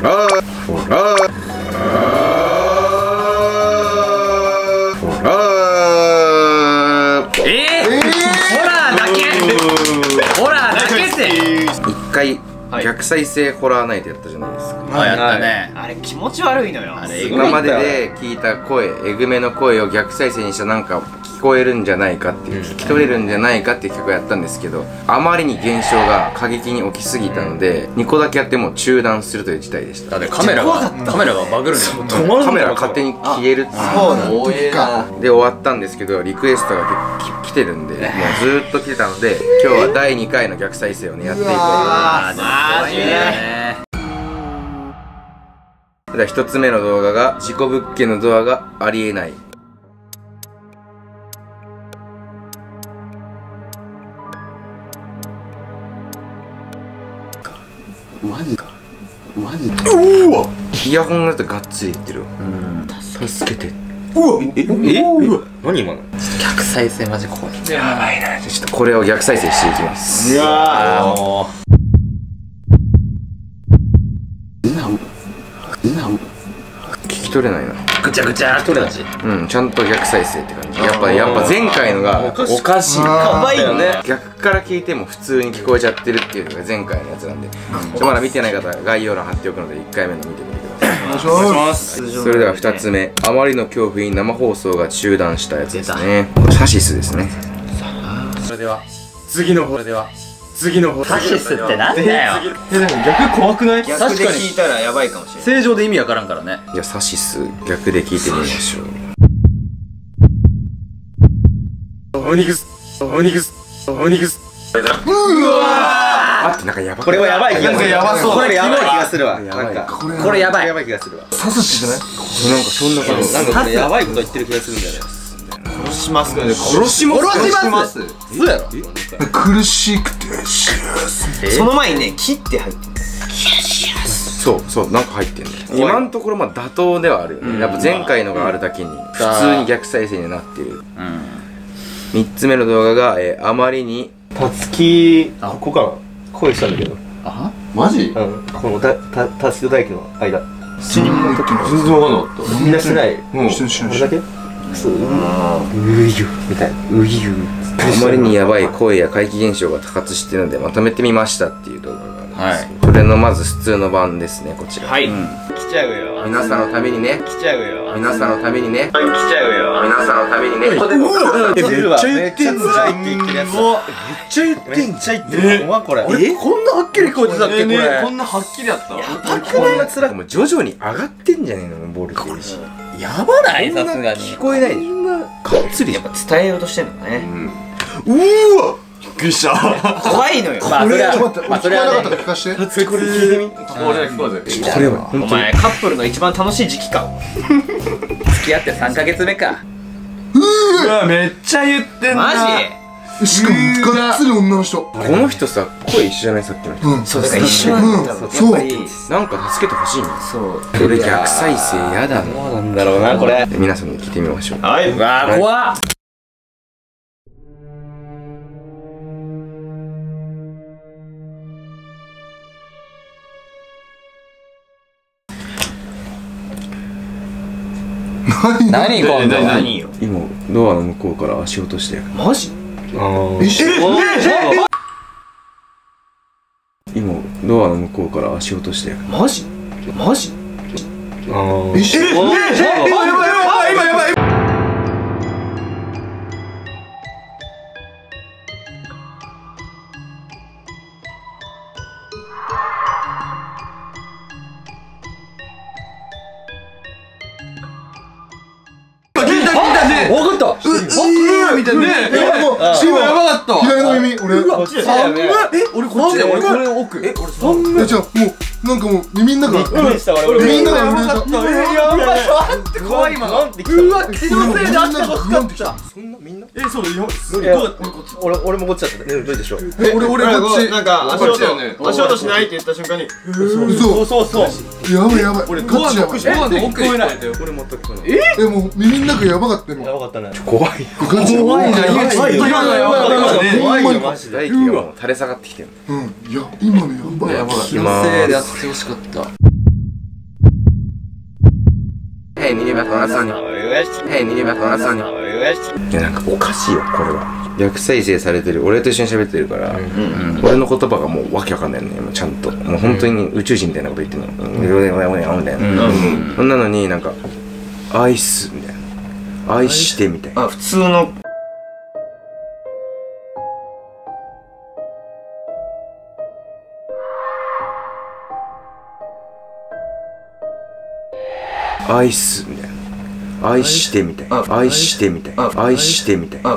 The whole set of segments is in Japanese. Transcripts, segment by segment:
ラーホラーホラーホラーだけホラーだけって一回逆再生ホラーナイトやったじゃないですか。 あ、やったね。 あれ気持ち悪いのよ。あれ今までで聞いた声、えぐめの声を逆再生にしたなんか聞こえるんじゃないかっていう、聞き取れるんじゃないかっていう曲をやったんですけど、あまりに現象が過激に起きすぎたので、2個だけやっても中断するという事態でした。 だってカメラがバグるんだよ。 カメラが勝手に消えるっていうで終わったんですけど、リクエストが来てるんで、もうずーっと来てたので、今日は第2回の逆再生をねやっていこうと思います。 マジで。 では1つ目の動画が事故物件のドアがありえない。 マジかマジか。 うわイヤホンだとがっつりいってるわ。助けて。うわ何今の。 逆再生マジ怖い。 やばいな。ちょっとこれを逆再生していきます。 うわも聞き取れないな。 うぐちゃぐちゃって感じ。 うん、ちゃんと逆再生って感じ。やっぱ前回のがおかしい。 かわいいよね。 逆から聞いても普通に聞こえちゃってるっていうのが前回のやつなんで、まだ見てない方は概要欄貼っておくので1回目の見てみてください。 お願いします。 それでは2つ目、あまりの恐怖に生放送が中断したやつですね。サシスですね。 それでは次のサシスってなんだよ。 逆怖くない？ 確逆でかに聞いたらやばいかもしれない。 正常で意味わからんからね。 じゃあサシス逆で聞いてみましょう。お肉すうわー待って、なんかやばい。 これはやばい気がする。 やばそう。 これやばい気がするわ。 やばい。 これやばい。 やばい気がするわ。 サスシじゃない？ なんかそんな感じ。 なんかこれやばいこと言ってる気がするんだよね。 殺しますからね。 殺しますそうやろ。 苦しくてその前にね、切って入ってる。 そうなんか入ってんね。今のところまあ妥当ではあるよね。やっぱ前回のがあるだけに普通に逆再生になってる。3つ目の動画があまりにたつきここから声したんだけど。 マジ？ このたつきと大輝の間。 全然わかんなかった。 みんなしてない。 してるこれだけ？そううゆみたいな。うゆ。 あまりにやばい声や怪奇現象が多発しているのでまとめてみましたっていう動画があるんです。これのまず普通の版ですね、こちら。 はい。来ちゃうよ。 皆さんのためにね。 来ちゃうよ。 皆さんのためにね。 来ちゃうよ。 皆さんのためにね。 めっちゃ言ってんじゃん。めっちゃ言ってる。お前これ。 こんなはっきり聞こえてたっけこれ。 こんなはっきりやった？ こんな辛くもう徐々に上がってんじゃねえの、ボルテージ。 やばないさすがに。 聞こえないでしょ。がっつり。 やっぱ伝えようとしてんのね。 うわびっくりした。 怖いのよ。 まあそれはちょっと待って、聞こえなかったら聞かして。 これ聞いてみ。 俺聞こえぜ。 これはお前カップルの一番楽しい時期か。 付き合って3ヶ月目か。 うわめっちゃ言ってんな。 マジ？ しかもがっつり女の人。 この人さ、声一緒じゃない？さっきの人。 そうだから一緒なんだ。 そう。 なんか助けてほしいんです。 そう。 これ逆再生やだな。 どうなんだろうなこれ。 皆さんに聞いてみましょう。 はい。 うわー怖っ。何今度は。 何よ。 今ドアの向こうから足音してる。 マジ？ 今ドアの向こうから足音してる。 マジ？マジ？ やばい。 分かった。 みたいなね。今やばかった。左の耳、俺。 俺こっちだよね。俺こっちだよ。俺これ奥。俺じゃあもうなんかもう耳の中。耳の中震えた。 やばい待って怖い今。うわ気のせいであったばっかった。 そんなみんな？ そうよ。 俺もこっちだった。どうでしょう。 俺こっち。 なんか足音しないって言った瞬間に。 そう。やばいやばい。俺ガチやばい。 奥聞こえない。 俺全くそうなの。 もう耳の中やばかった今。 やばかったね。 怖い。 ガチやばい。 怖いよマジで。 大気がもう垂れ下がってきてる。 いや今のやばい。 いきまーす。 ほしかった。 2番朝に2番朝にいやなんかおかしいよこれは逆再生されてる俺と一緒に喋ってるから俺の言葉がもうわけわかんないのよちゃんともう本当に宇宙人みたいなこと言ってんのみたいなそんなのになんかアイスみたいな愛してみたいな普通のアイスみたいな愛してみたいな愛してみたいな愛してみたいな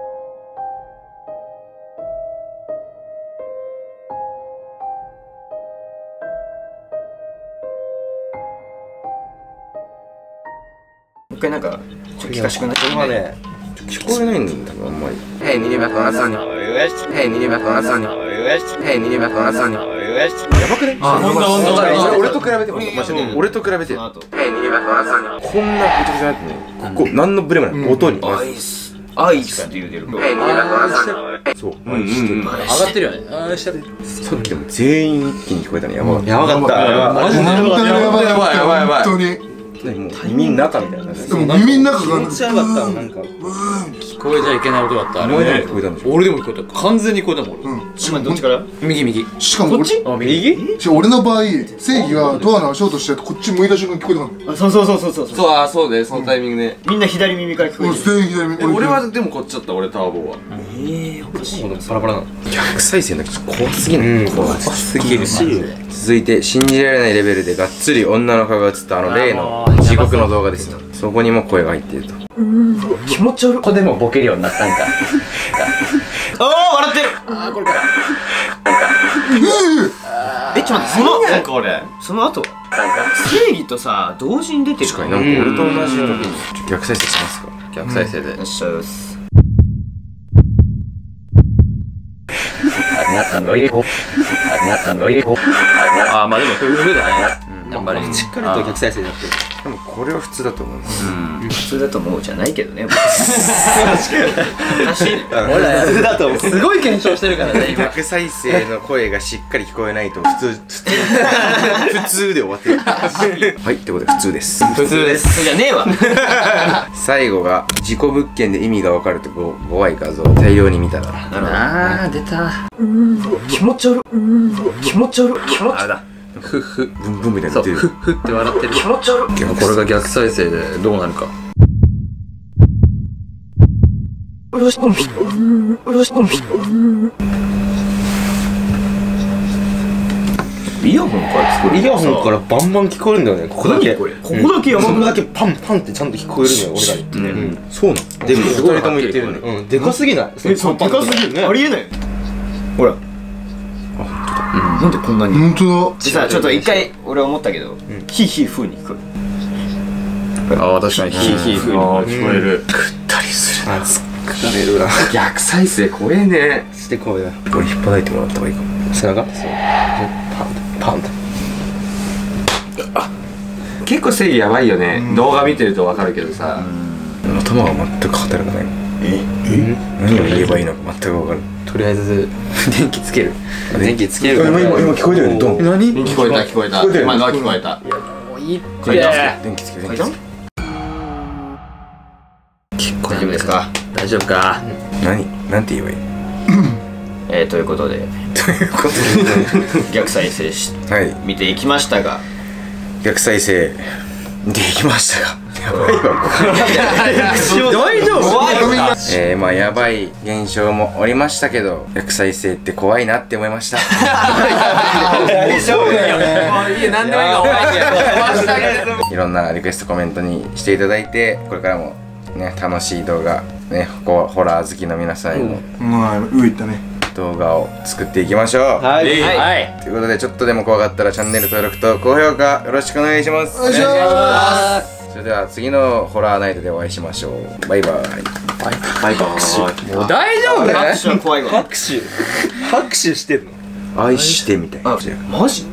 もう一回なんかちょっと聞かしてくんない？ これはね聞こえないんだ多分あんまり2番朝に2番朝に2番朝にやばくね俺と比べてもマジで俺と比べてこんなめちゃくちゃなってねここ何のブレもない音にアイスアイスって言うてるそう愛してる上がってるよね。ああ、下で。 さっきでも全員一気に聞こえたのやばかったやばかったマジでやばいやばいやばいやばい。 本当にもう耳の中みたいなでも耳の中がめっちゃやばかったなんか聞こえちゃいけない音だった。あれお前でもね。 聞こえたんでしょ俺でも聞こえた。完全に聞こえたもん。 今どっちから？ 右。 しかも俺あ、右？ 俺の場合正義がドアの足音してこっち向いた瞬間聞こえたのあ、そうそうね、そのタイミングで。 みんな左耳から聞こえ俺てる。 正義だよ俺はでもこっちだった、俺ターボは。 おかしいな。 パラパラなの。 逆再生の時怖すぎない怖すぎるし続いて信じられないレベルでがっつり女の顔が映ったあの例の地獄の動画ですよそこにも声が入っていると気持ち悪い。 ここでもボケるようになったんかああ、笑ってる。ああ、これか。ちょっと待って、 なんか俺。 その後正義とさ同時に出てる確かになんか俺と同じ時に逆再生しますか逆再生でよっしゃよし。 皆さんの入れ子皆さんの入れ子あー、まあでも夫婦だね。やっぱり。 しっかりと逆再生になってるでもこれは普通だと思います普通だと思うじゃないけどね。 俺ら普通だと思うすごい検証してるからね、今。 逆再生の声がしっかり聞こえないと普通で終わってるはいってことで普通です普通です。じゃねえわ。 最後が事故物件で意味が分かると怖い画像を大量に見たらあー、出た。 気持ち悪い。気持ち悪い。気持ち悪い。 ふふ。 ブンブンみたいにそう、 なってるふふって笑ってる。 気持ち悪い。 これが逆再生でどうなるか。 うるしこんぴ。うるしこんぴ。イヤホンから聞こえる。 イヤホンからバンバン聞こえるんだよねここだけこれここだけやばくない？ そこだけパンパンってちゃんと聞こえるのよ俺らにってねそうなのでも2人とも言ってるねでかすぎないそう、でかすぎるね。ありえない。ほら。なんでこんなに。 本当ださあ、ちょっと一回俺思ったけど、ヒーヒー風に聞こえる。 ああ、確かに。ヒーヒー風に聞こえる。 たりするな疲れるな逆再生怖えね。 してこうやこれ引っ張いてもらった方がいいかも背中そうパンパンって結構正義やばいよね。動画見てるとわかるけどさ。 頭が全く働かない何を言えばいいのか全く分からないとりあえず電気つける電気つける今聞こえたよねドン何聞こえた聞こえた。今のは聞こえた。 電気つける電気つける大丈夫ですか？ 大丈夫か。 なんて言えばいいということでということ逆再生しではい見ていきましたが、 逆再生できましたがやばいわ大丈夫？怖いわ。 まあやばい現象もおりましたけど逆再生って怖いなって思いました大丈夫だよね。 いや、なんでもいいからお前いろんなリクエストコメントにしていただいてこれからもね楽しい動画ねホラー好きの皆さんへのまあ上行ったね動画を作っていきましょうはいはい。 ということでちょっとでも怖かったらチャンネル登録と高評価よろしくお願いしますお願いしますそれでは次のホラーナイトでお会いしましょうバイバイバイバイ。もう大丈夫？ 拍手は怖いわ。 拍手してんの愛してみたいなマジ？